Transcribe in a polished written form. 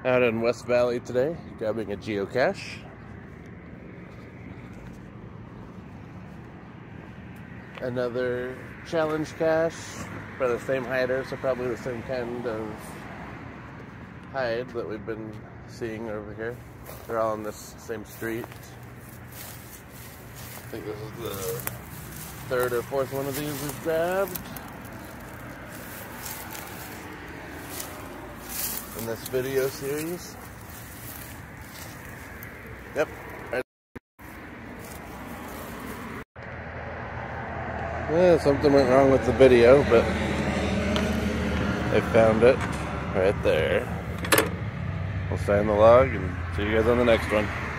Out in West Valley today, grabbing a geocache. Another challenge cache for the same hider, so probably the same kind of hide that we've been seeing over here. They're all on this same street. I think this is the third or fourth one of these we've grabbed in this video series. Yep. Yeah, something went wrong with the video, but I found it right there. We'll sign the log and see you guys on the next one.